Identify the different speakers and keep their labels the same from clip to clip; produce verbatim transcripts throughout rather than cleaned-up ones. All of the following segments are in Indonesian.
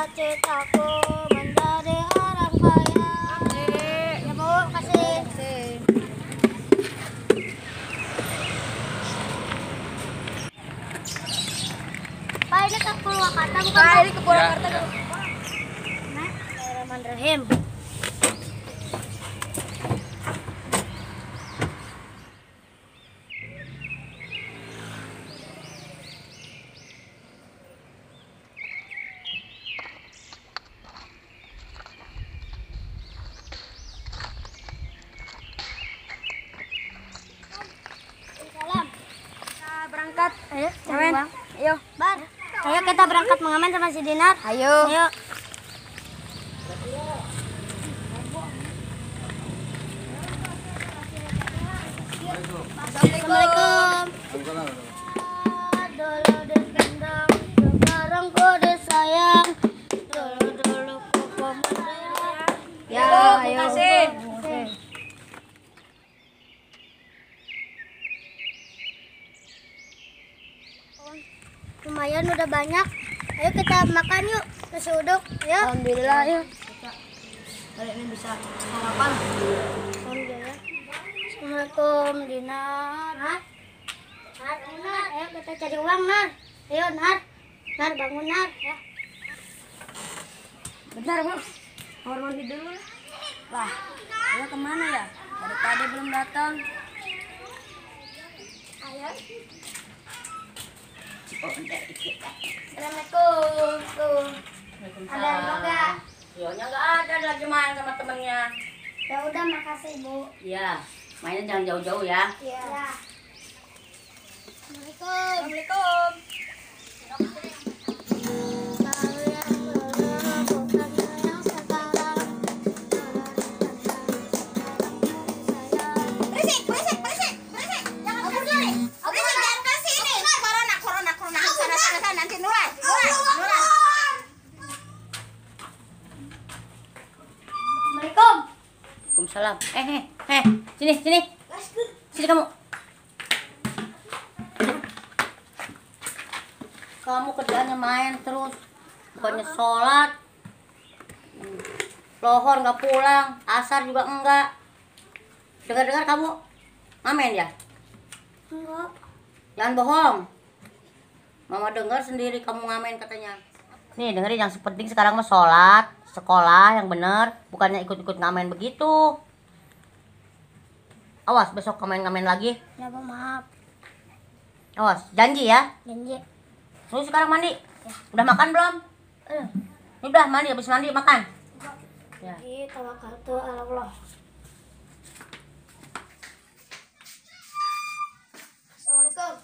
Speaker 1: cita-citaku menjadi orang kaya. Ya Bu, kasih. Pak, ini ke Purwakarta bukan? Pak, ini ke Purwakarta.
Speaker 2: Ya, ya.
Speaker 1: Bismillahirrahmanirrahim. Salam. Kita berangkat. Ayo, cari uang. Ayo, Bar. Ayo kita berangkat mengamen sama si Dinar. Ayo. Ayo. Assalamualaikum. Dulu dikandang, sekarang ku disayang. Dulu dulu ku pemuda. Ya, ayo. Kasih. Lumayan udah banyak. Ayo kita makan yuk. Nasi uduk. Ya. Alhamdulillah yuk.
Speaker 2: Kali ini bisa sarapan.
Speaker 1: Alhamdulillah. Assalamualaikum Dinar. Nar. Nar, Nar. Ayo kita cari uang Nar. Ayo Nar. Nar bangun Nar. Ya.
Speaker 2: Bentar, Bu. Kamar mandi dulu. Lah, dia kemana ya? Dari tadi belum datang.
Speaker 1: Ayo. Assalamualaikum. Tuh. Ada yoga.
Speaker 2: Yonya nggak ada, lagi main sama temennya.
Speaker 1: Ya udah makasih Bu.
Speaker 2: Iya, mainnya jangan jauh-jauh ya.
Speaker 1: Iya. Assalamualaikum. Assalamualaikum.
Speaker 3: Berisik, berisik, berisik, berisik. Jangan kesini. Berisik, jangan kesini. Corona, corona, corona. Sana, sana, sana. Nanti nular, nular, nular.
Speaker 1: Assalamualaikum.
Speaker 2: Waalaikumsalam. Eh, eh, eh, sini, sini. Sini kamu. Kamu kerjaannya main terus, bukannya sholat. Hmm. Lohor nggak pulang, asar juga enggak. Dengar-dengar kamu ngamen ya?
Speaker 1: Enggak.
Speaker 2: Jangan bohong. Mama dengar sendiri kamu ngamen katanya. Nih dengerin, yang penting sekarang mah sholat, sekolah yang bener, bukannya ikut-ikut ngamen begitu. Awas besok ngamen-ngamen lagi.
Speaker 1: Ya Bu, maaf.
Speaker 2: Awas, janji ya.
Speaker 1: Janji.
Speaker 2: Terus sekarang mandi. Udah makan belum?
Speaker 1: Eh,
Speaker 2: Udah mandi, habis mandi makan. Ya.
Speaker 1: tawakkaltu ala Allah. Assalamualaikum.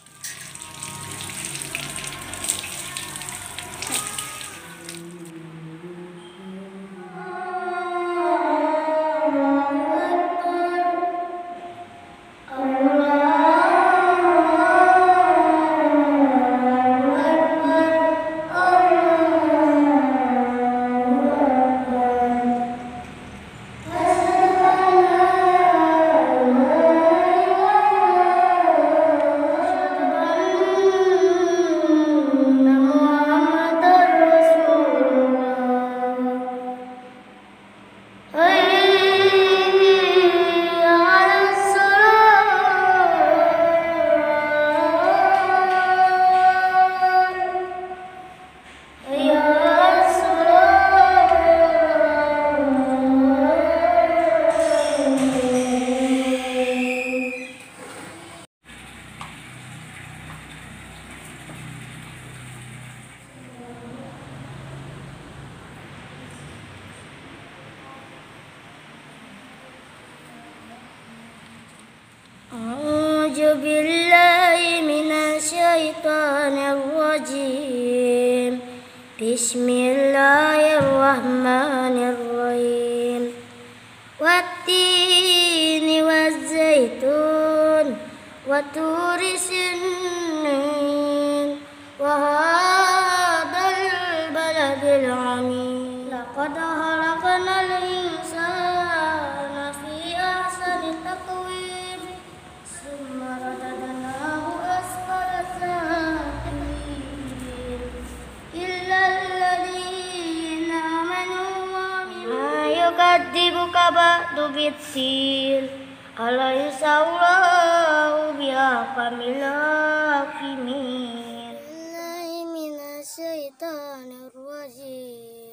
Speaker 1: A'udzu billahi minasyaitonir rajim. Bismillahirrahmanirrahim. Wattini wazzaitun wa turi sinin wa hadzal baladil amin. Laqad khalaqnal insana fi ahsani taqwim. Summa radadnahu asfala safilin. Illa alladhina bitsil alaysa Allahu bihakamil hakimin. Billahi minasyaitonir rajim.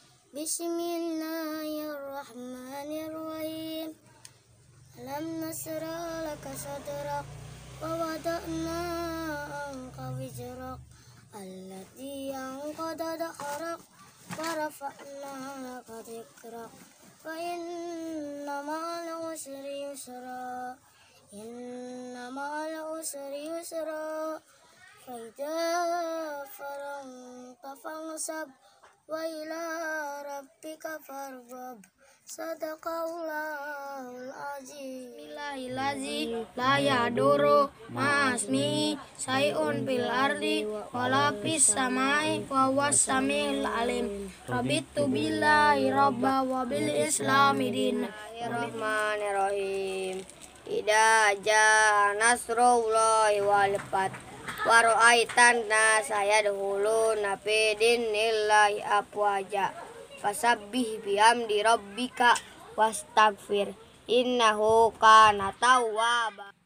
Speaker 1: Bismillahirrahmanirrahim. Alam nasrah laka sadrak wa wada'na anka wizrak allati anqada dhahrak wa rafa'na laka dhikrak fa inna ma'al usri yusra inna ma'al usri yusra fa idza faragta fansab wa ila rabbika farghab. Sadaqallahul azim. Bismillahirrahmanirrahim. La yaduru ma'asmi sayun fil ardi wala fis samai wa huwas samiul alim. Rabitu billahi rabba wa bil islami din.
Speaker 2: Bismillahirrahmanirrahim. Idza jaa nasrullahi wal fath wa ra'aitan nasa yadkhuluna fi dinillahi afwaja fasabbih bihamdi rabbika wastaghfir innahu kana tawwaba.